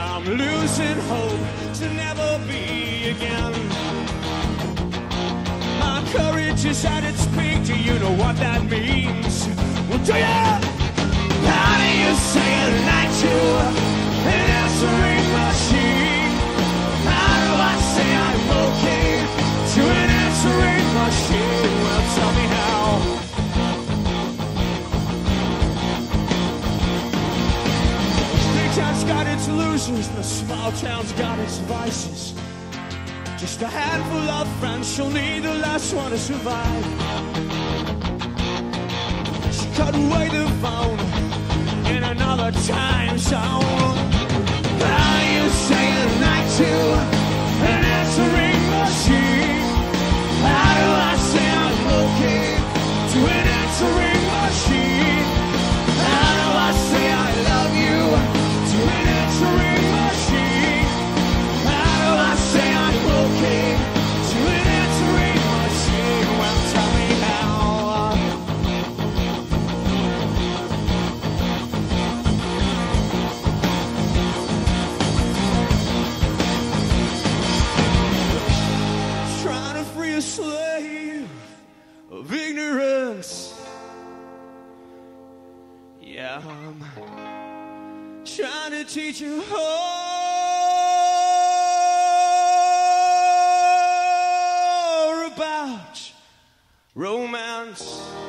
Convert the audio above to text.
I'm losing hope to never be again. My courage is at its peak. Do you know what that means? Well, do you? How do you say goodnight to an answering machine? How do I say I'm okay to an answering machine? Well, tell me how. Big town's got its losers, the small town's got its vices. Just a handful of friends, she'll need the last one to survive. She cut away the phone in another time zone. How do you say goodnight to an answering machine? How do I say I'm okay to an answering machine? How do I say I love you to an answering machine? How do I say I'm okay to an answering machine? Well, tell me how. Trying to free a slave of ignorance. Yeah, I'm trying to teach you all about romance.